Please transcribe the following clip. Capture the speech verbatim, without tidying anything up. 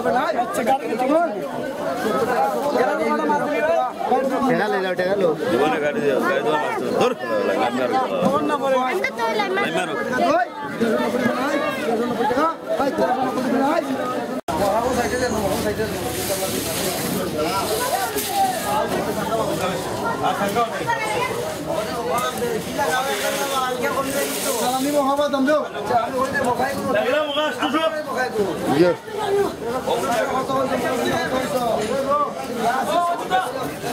টেকা লইলা টেকা লো জীবনে গাড়ি গাড়ি দেওয়া মারতো ধর লাইন মারো ফোন না পড়ে লাইন মারো ওই ভাই তেরো কোটি ভাই বড় সাইডে যান বড় সাইডে সালামি মোহাম্মদ দমদো আমি ওই বখাই করব লাগলা মুখা স্টুডিও বখাই করব ইয়ে কত